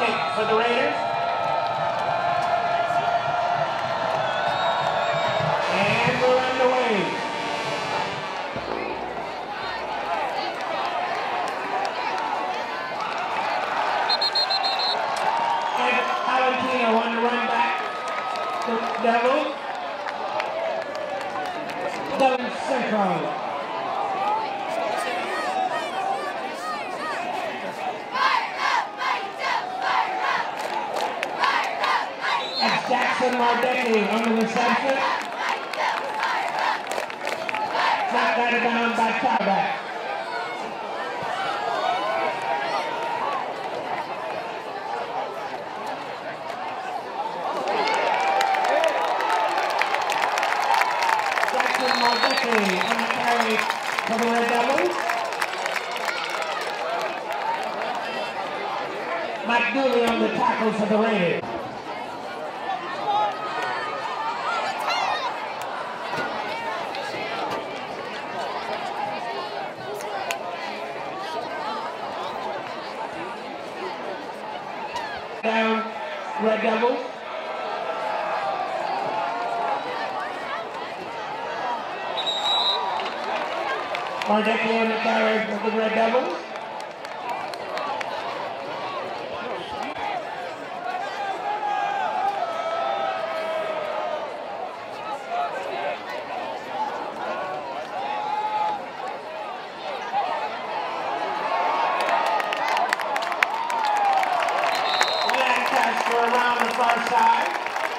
8 for the Raiders. And we're underway. And Valentino on the run back. The Devils. Devils Central. Jackson Mardecki on the reception. Knocked out of bounds by Tarback. Jackson Mardecki on the carry for the Red Devils. Mike Dooley on the tackle for the Raiders. Down, Red Devils. Mardecki on the carry for the Red Devils. Around the far side.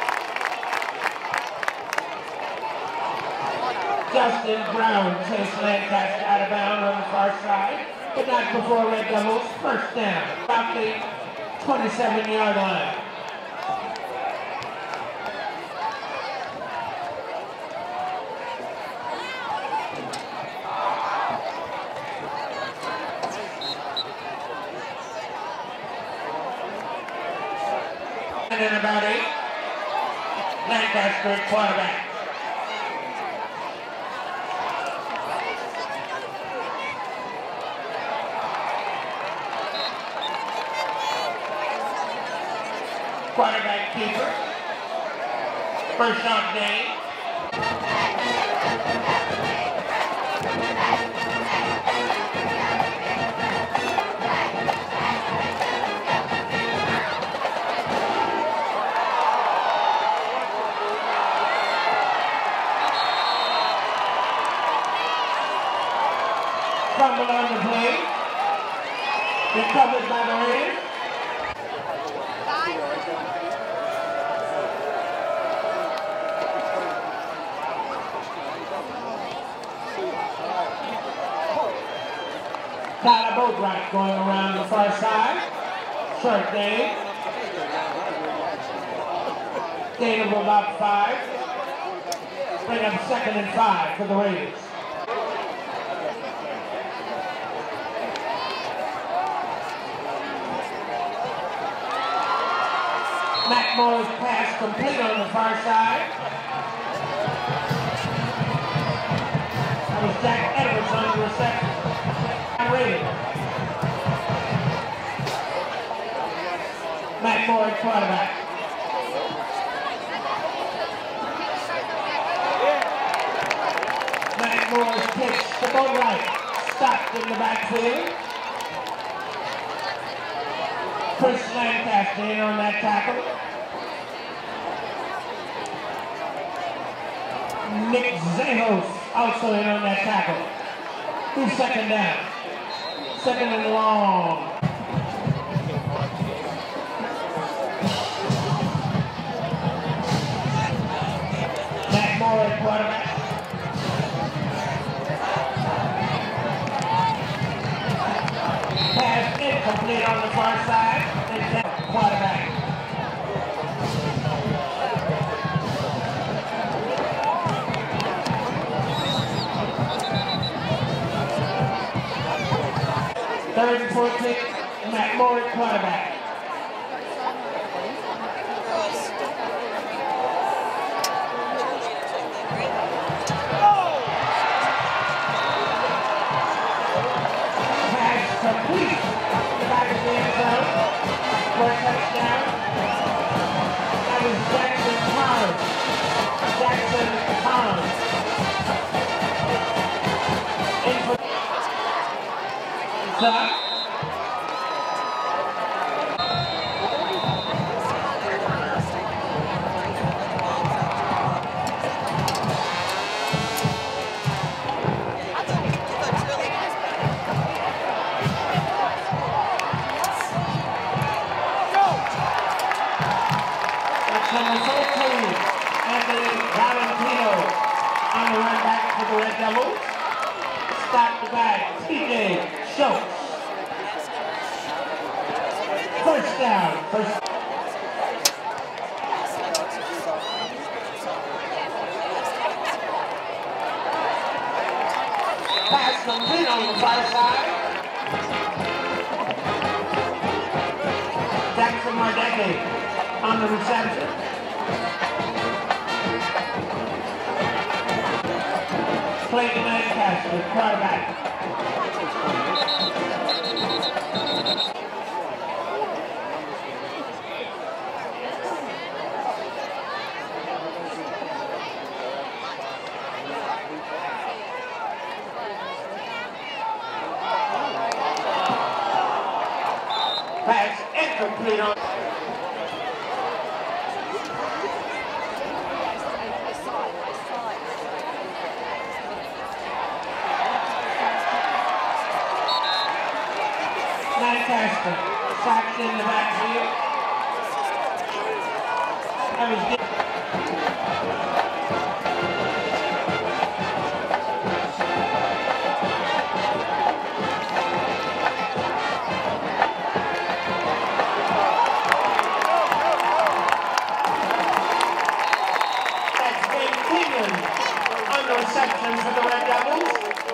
Justin Brown takes Lancaster out of bounds on the far side, but not before Red Devils first down, about the 27-yard line. And then about 8, Lancaster quarterback. Quarterback keeper. First down game. Fumble on the play. Recovered by the Raiders. Tyler Boatwright going around the far side. Short gain. Gain of about 5. Bring up 2nd and 5 for the Raiders. Matt Moore's pass complete on the far side. That was Jack Edwards on the reception. Raiders. Matt Moore quarterback. Matt Moore's pitch to Boatwright. Stopped in the backfield. Chris Lancaster in on that tackle. Nick Zahos also in on that tackle. Who's 2nd down? 2nd and long. Matt Moore quarterback. Pass incomplete on the far side. And quarterback. Third and 14, Matt Moore quarterback. Pass complete. Back of the end zone. up. Number 14, Anthony Valentino on the run back for the Red Devils. Stop the back, TJ Schultz. First down. Pass complete on the far side. Jackson Mardecki on the reception. Clayton Lancaster, quarterback. Pass incomplete on. Lancaster, sacked in the backfield. That was good. That's Ben Kenyon on the reception for the Red Devils.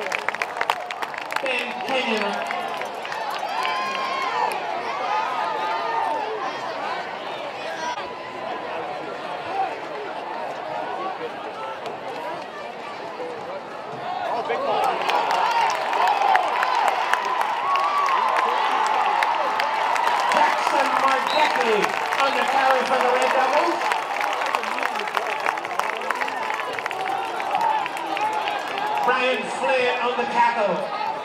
Ben Kenyon. Jackson Mardecki on the carry for the Red Devils. Brian Flynn on the tackle.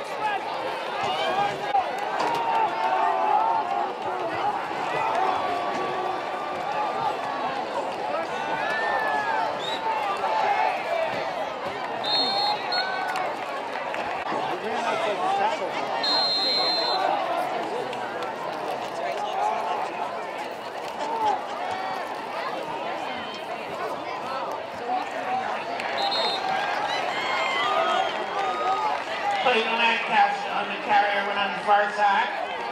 Clayton Lancaster on the carrier went on the far side.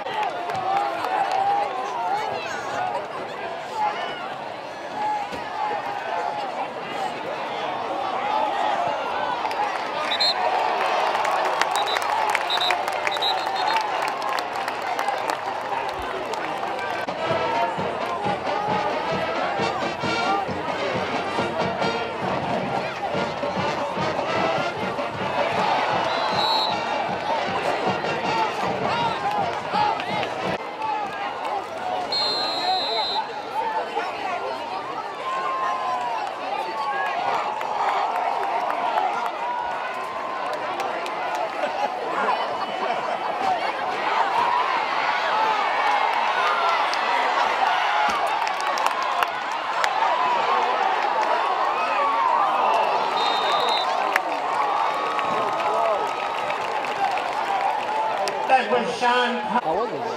That was Sean. How old was he?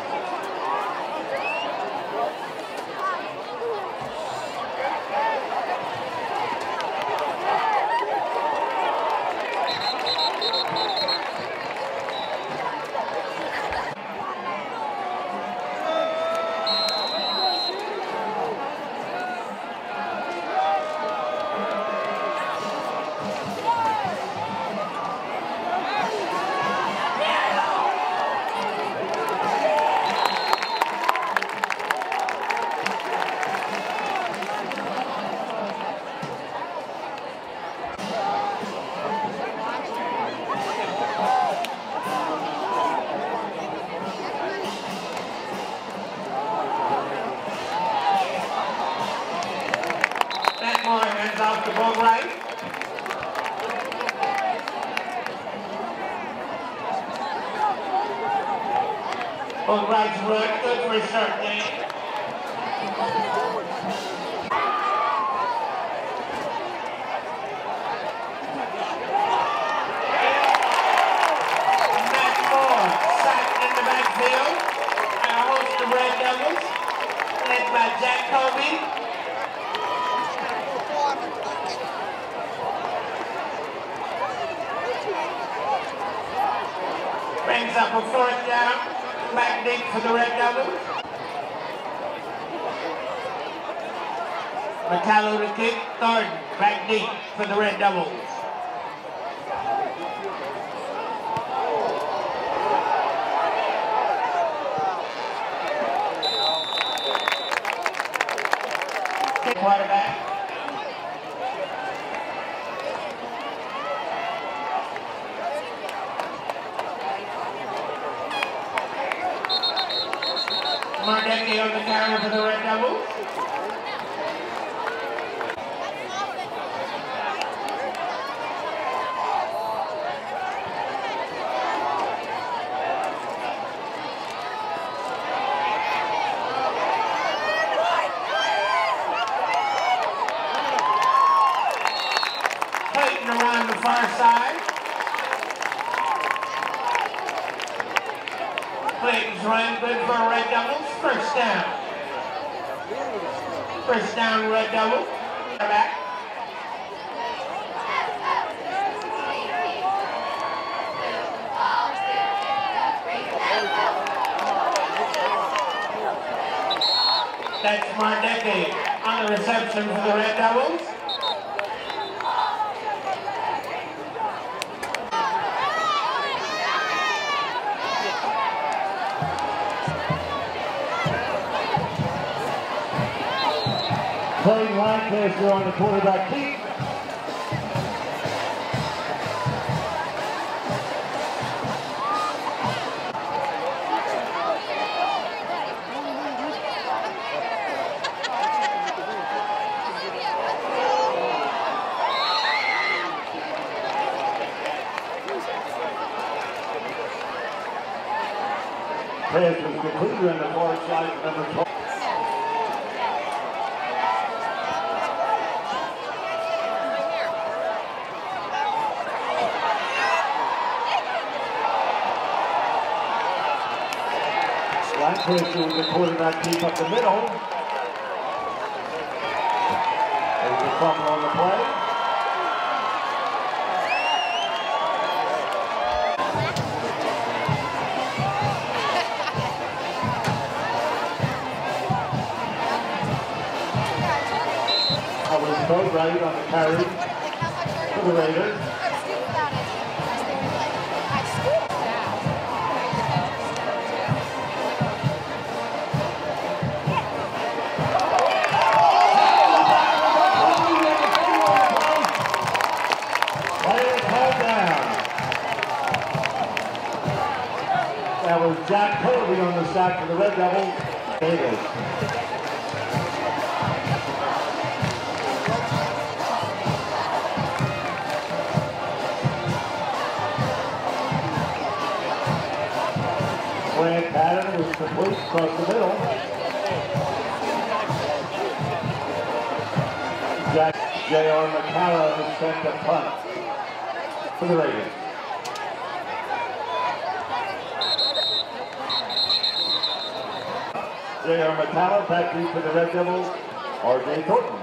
Off the ball right. Both rights run, good for a short game. Matt Moore, sacked in the backfield. Our host, the Red Devils, led by Jack Kobe. Brings up a fourth down, back deep for the Red Devils. McCallum to kick, Thornton, back deep for the Red Devils. Quarterback. Mardecki on the counter for the Red Devils. Clayton around the far side. Clayton's run good for Red Devils. First down. First down, Red Devils. Back. That's Mardecki on the reception for the Red Devils. Clayton Lancaster on the quarterback keep. Pass was completed on the far side, number 12. Lancaster with the quarterback keep up the middle. There's a fumble on the play. That was Boatwright on the carry for the Raiders. That was Jack Kobe on the sack for the Red Devils. Davis. Slant pattern was complete across the middle. Jack J.R. McCallum has sent the punt for the Raiders. J.R. McCallum back deep for the Red Devils. R.J. Thornton.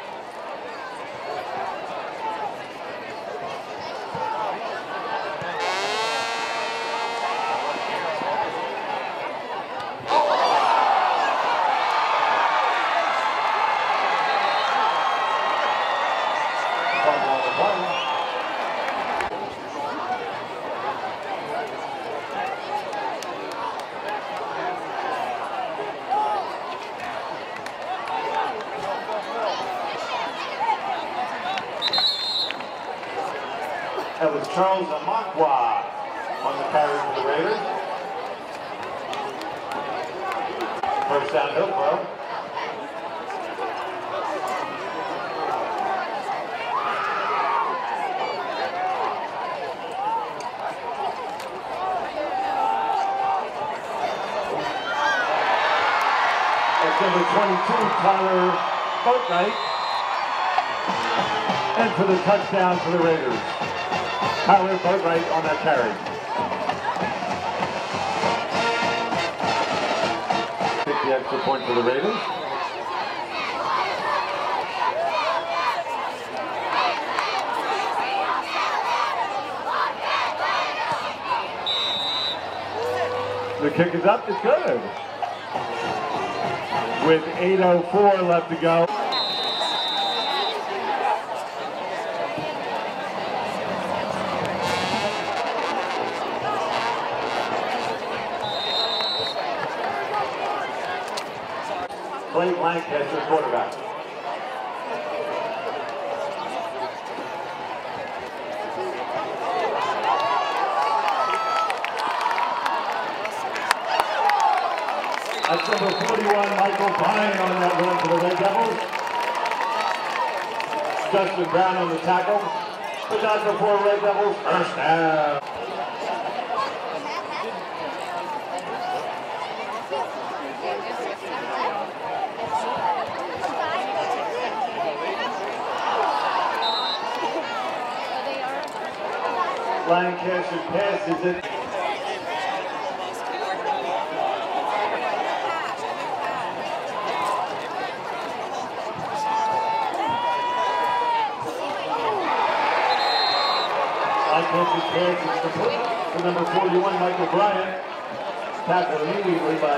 That was Charles Amakwa on the carry for the Raiders. First down, Hillsborough. That's number 22, Tyler Boatnight. And for the touchdown for the Raiders. Tyler Boatnight on that carry. Pick the extra point for the Raiders. The kick is up, it's good. With 8:04 left to go. Blake Lancaster, quarterback. That's number 41, Michael Bryan on that run for the Red Devils. Justin Brown on the tackle. Put out the 4 Red Devils, first down. Lancaster passes it. Lancaster's pass is complete for number 41, Michael Bryan. Tackled immediately by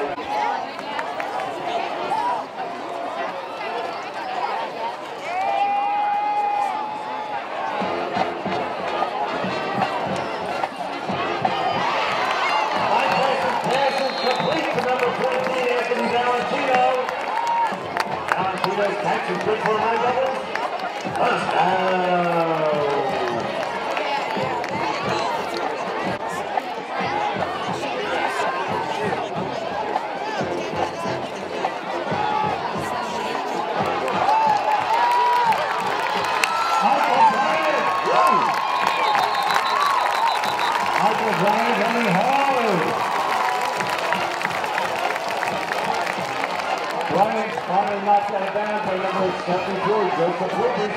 catch is good for my Devils. First down. Michael Bryan running hard. Bryan finally knocked that down by number 74, Joseph Woodard.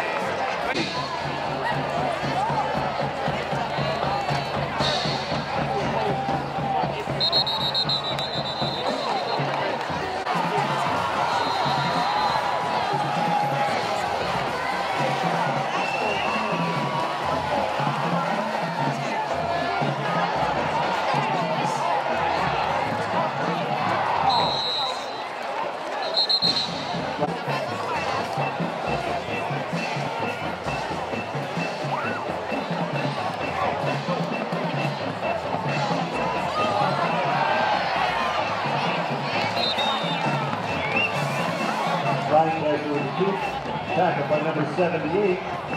Lancaster with a deep tackle by number 78.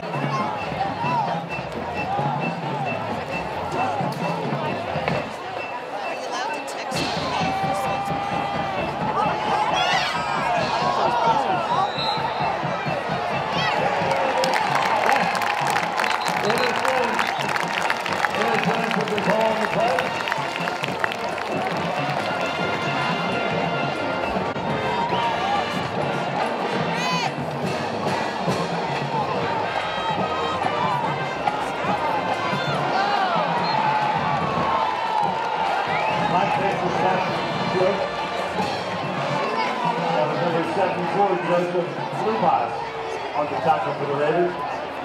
Number 74, Joseph Lupas on the tackle for the Raiders.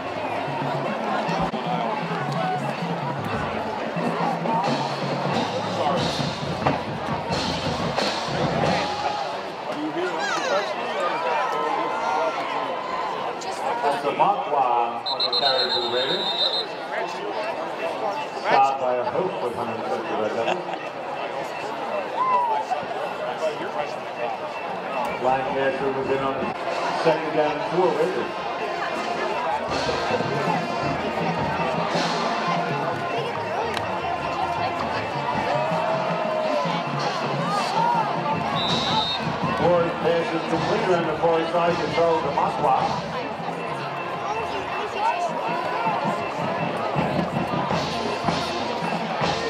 That's a Montwa on the carry for the Raiders. Stopped by a host of 150 Red Devils. Lancaster was in on the second down and 4 Raiders. Ward passes completely on the far side to throw to Montwa.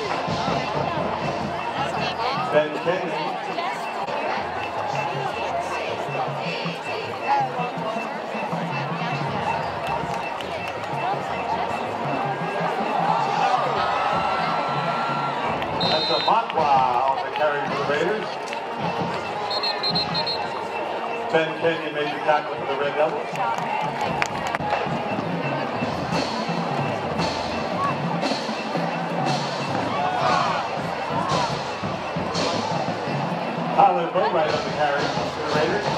Ben Kennedy. Ben Kenyon made the tackle for the Red Devils. Tyler Boatwright on the carry for the Raiders.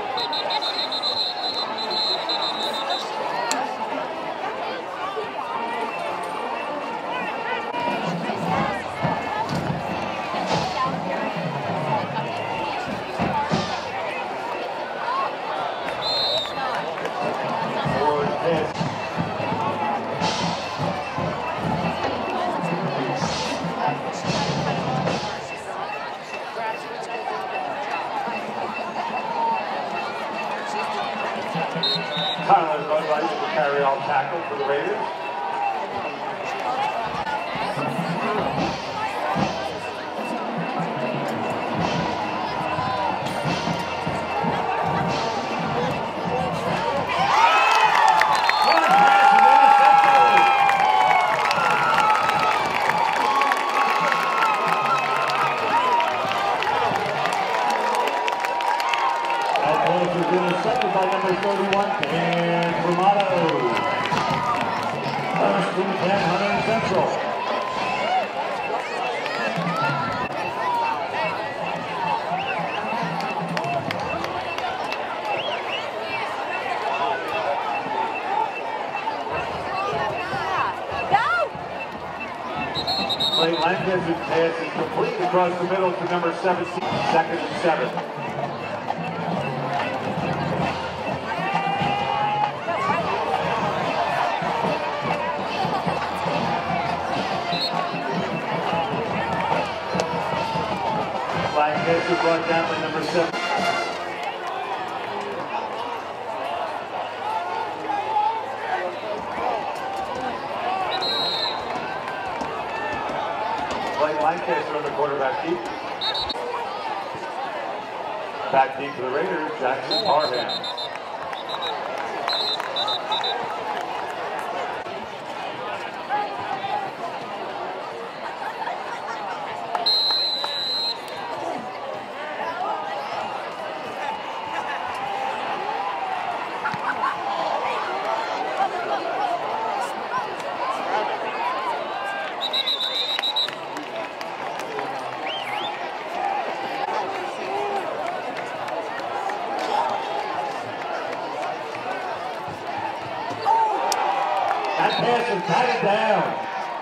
Tyler Boatwright with the carry-all tackle for the Raiders. Intercepted by number 31, Dan Romano. First and 10, Hunter Central. Clay Lancaster's pass is complete across the middle to number 17, second and 7. Lancaster brought down by number 7. Blake Lancaster on the quarterback keep. Back deep for the Raiders, Jackson Parham. That pass is batted down.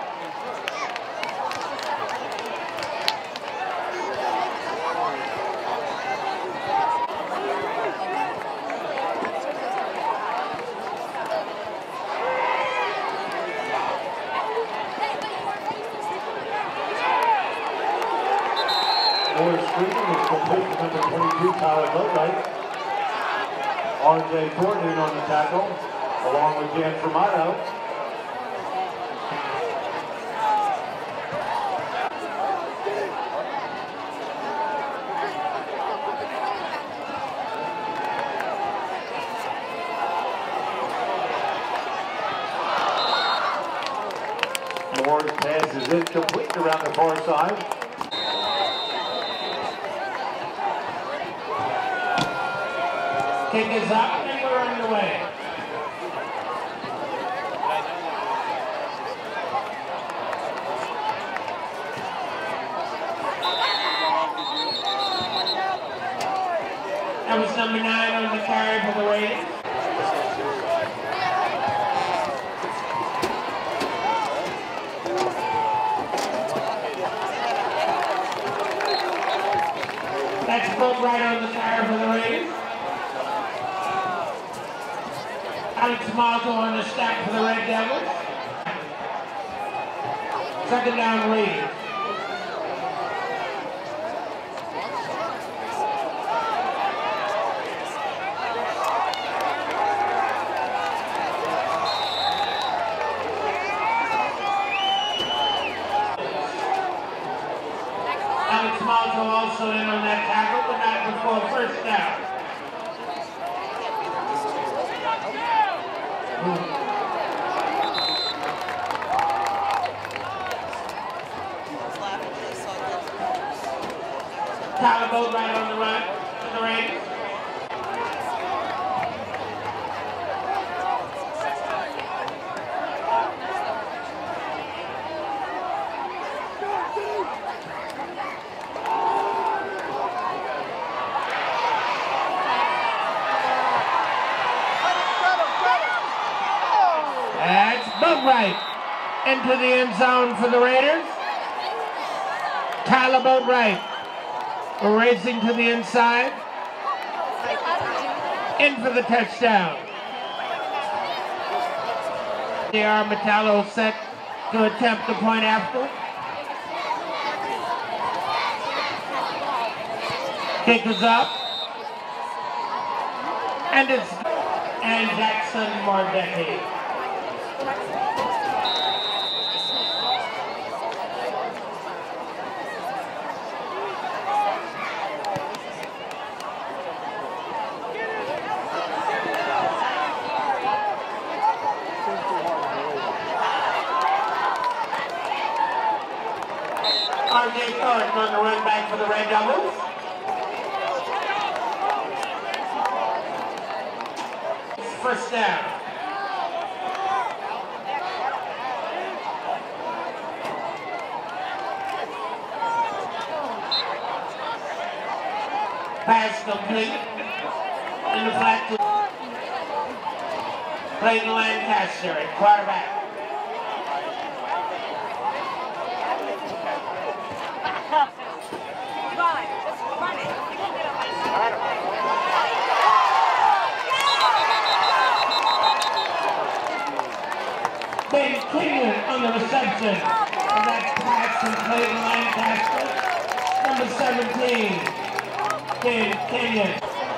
More screening is complete to number 22, Tyler Boatwright. R.J. Thornton on the tackle, along with Dan Fermato. Moore's pass is incomplete around the far side. Kick is up and we're underway. That was number 9 on the carry for the Raiders. That's Boatwright on the carry for the Raiders. Alex Malto on the stack for the Red Devils. Second down, Raiders. Alex Malto also in on that tackle, but not before first down. Tyler Boatwright on the run for the Raiders. Boatwright into the end zone for the Raiders. Tyler Boatwright racing to the inside. In for the touchdown. J.R. Metallo set to attempt the point after. Kick is up. And it's Jackson Mardecki. R.J. Thornton on the run back for the Red Devils. First down. Pass complete. In the flat to Clayton Lancaster at quarterback. Ben Kenyon on the reception. And that pass from Clayton Lancaster. Number 17, Ben Kenyon.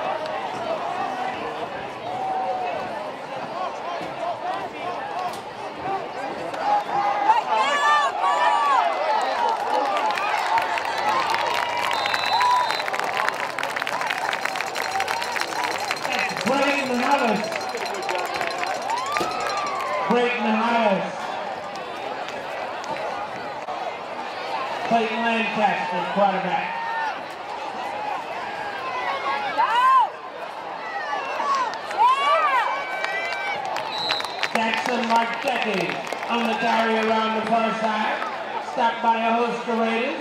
That's Brayden Hollis. Brayden Hollis. Clayton Lancaster, quarterback. Jackson Mardecki on the carry around the far side. Stopped by a host of Raiders.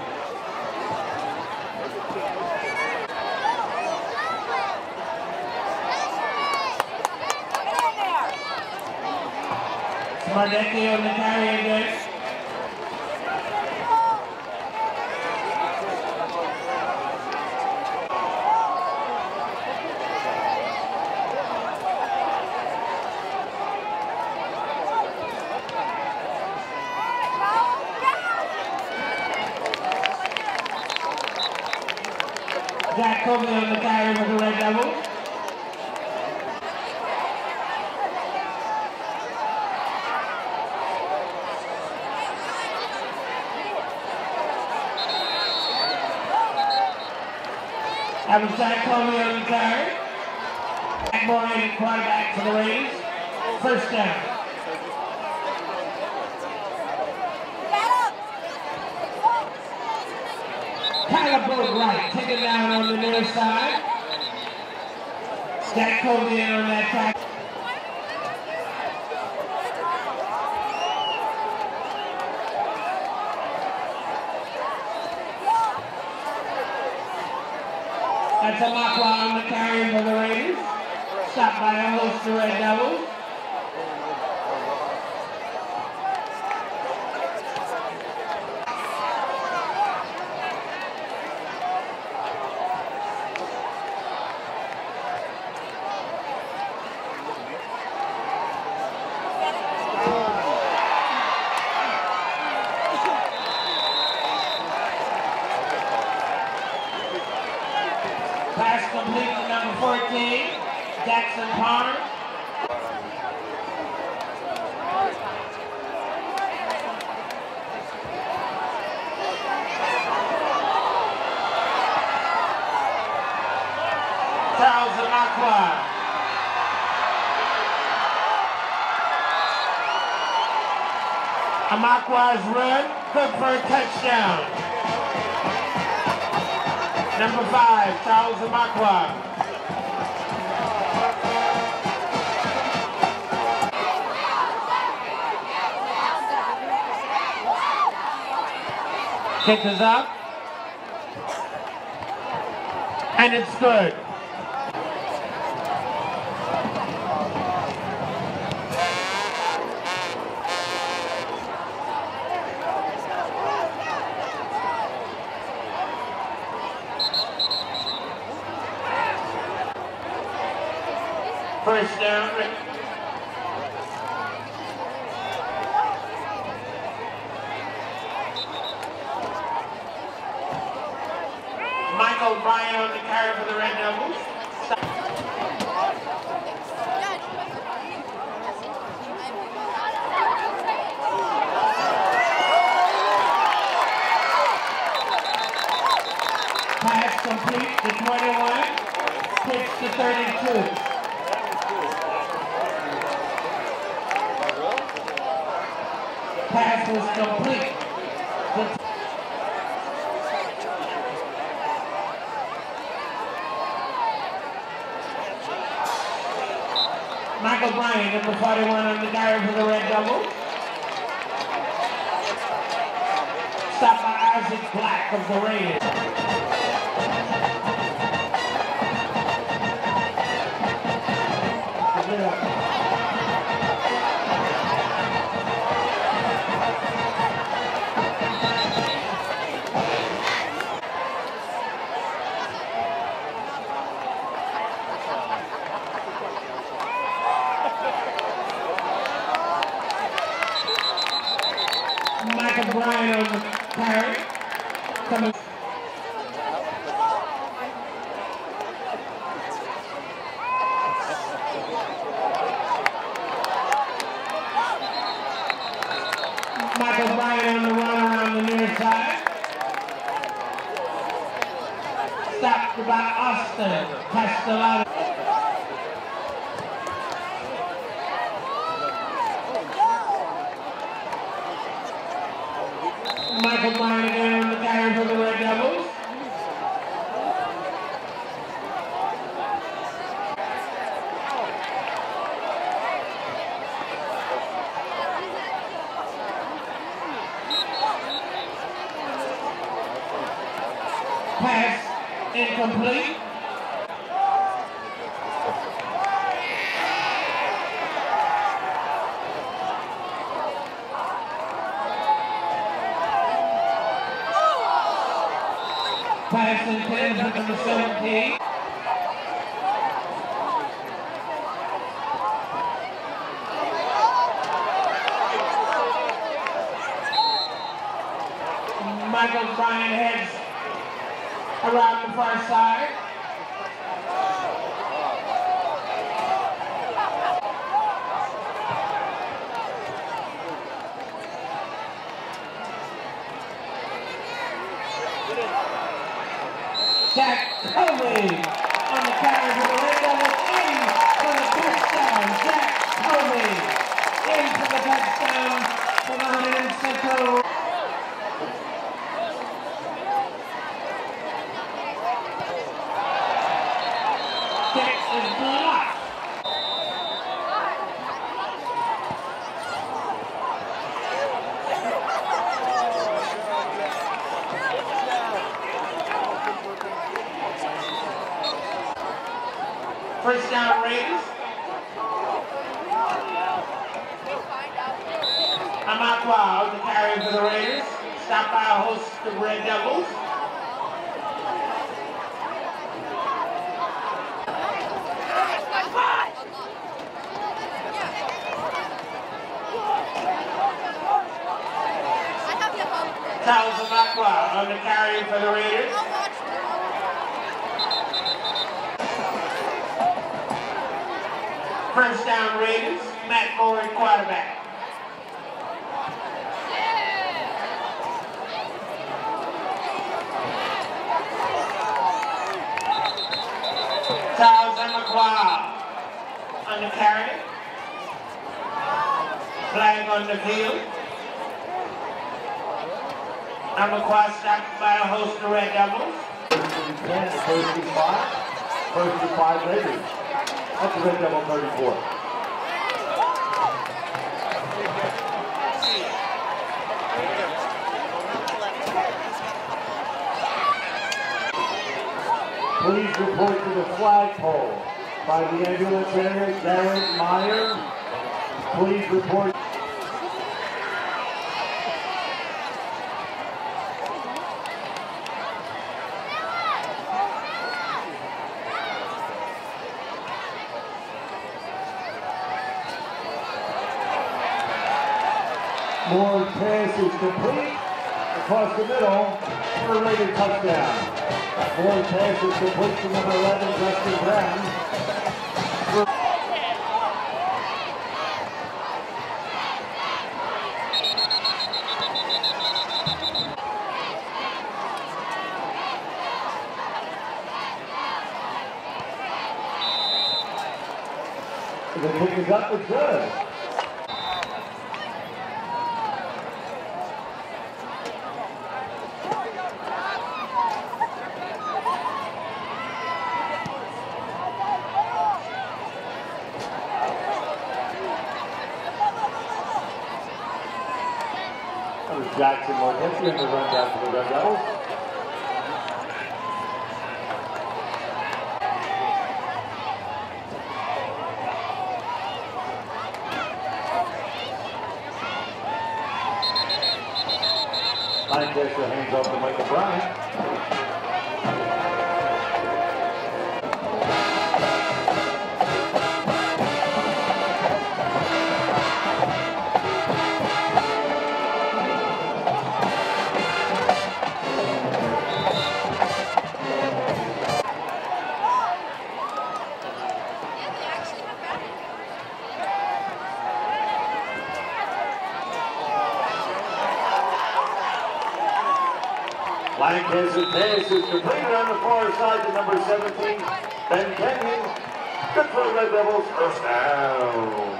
Mardecki on the carry again. Jack Colby on the carry for the Red Devils. Having Jack Colby on the carry. Jack Boyd, quarterback for the Raiders. First down. Tyler Boatwright taken down on the near side. Jack Colby in on that tackle. That's Amakwa on the carry for the Raiders. Stopped by a host of Red Devils. Pass complete to number 14, Jackson Palmer. Charles Amakwa. Amakwa's run, good for a touchdown. Number 5, Charles Amakwa. Kick is up. And it's good. First down. Michael Bryan on the carry for the Red Devils. Pass complete to 21, pitch to 32. Pass was complete. Michael Bryan, number 41 on the carry for the Red Devils. Stopped by Isaac Black of the Raiders. Michael Bryan on the carry. Coming. Michael Bryan on the run around the near side. Stopped by Austin Castellanos. Michael Bryan again on the carry for the Red Devils. Pass incomplete. Pass intended for number 17. Michael Bryan heads around the far side. Jack Coley on the carry for the Red Devils in for the touchdown. Jack Coley in for the touchdown for the Huntington Central. Jack is blocked. First down Raiders. Amakwa on the carry for the Raiders. Stopped by a host of Red Devils. Charles Amakwa on the carry for the Raiders. First down Raiders, Matt Moore quarterback. Charles Amakwa on the carry. Flag on the field. Amakwa stopped by a host of Red Devils. First and 5 Raiders. That's the Red Devil 34. Please report to the flagpole by the ambulance air, Darren Meyer. Please report. Moore's pass is complete across the middle for a rated touchdown. Moore's pass is complete to number 11, Justin Brown. The pick is up, it's good. That was Jackson Mortensen in the run down for the Red Devils. Lancaster hands off to Michael Bryant. Lancaster pass is completed on the far side to number 17, Ben Kenyon. Good for the Red Devils, first down.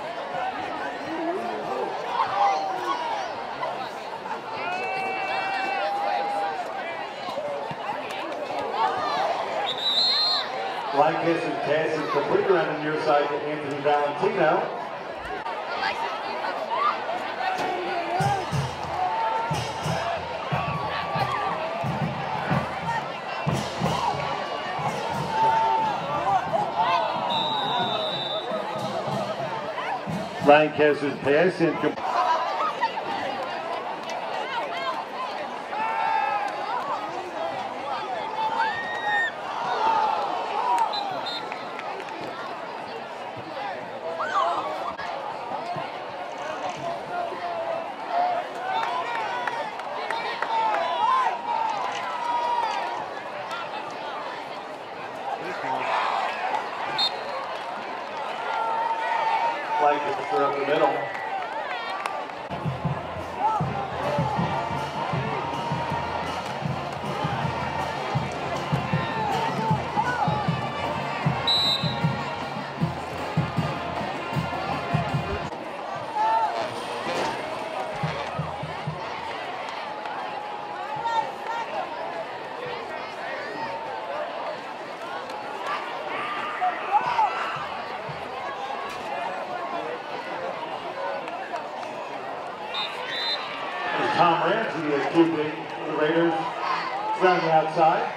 Lancaster's pass is completed on the near side to Anthony Valentino. Lancaster's pass incomplete. Lancaster up the middle. Tom Ramsey is keeping the Raiders around the outside.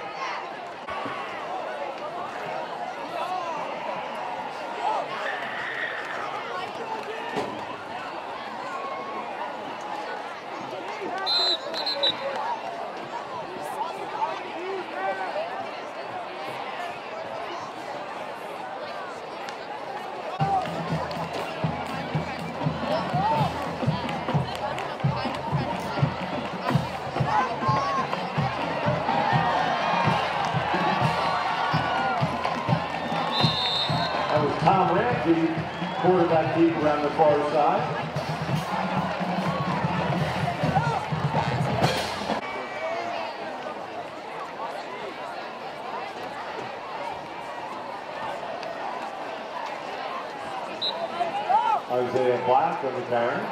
Tom Ramsey, quarterback deep around the far side. Isaiah Black on the carry.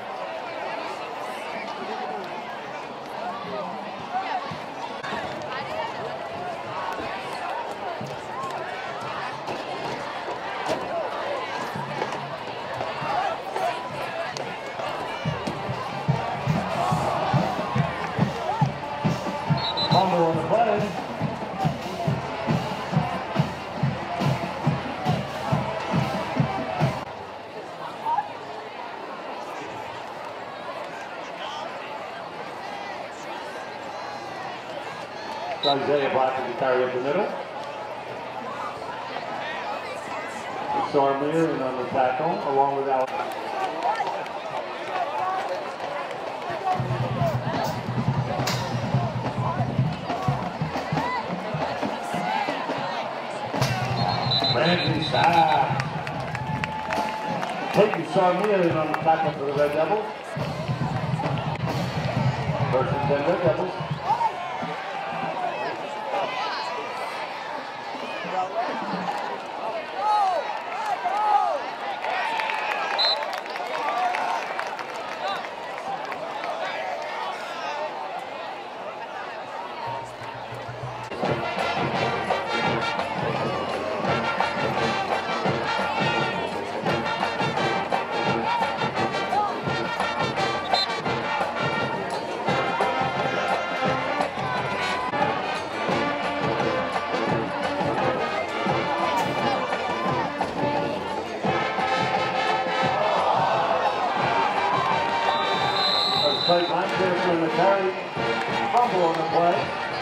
Fumble on the play. Isaiah Black with the carry up the middle. It's Armir and on the tackle, along with Alex. Ramsey Side. Peyton Sarmia on the tackle for the Red Devils. Versus 10 Red Devils. Play line clear for the carry. Fumble on the play.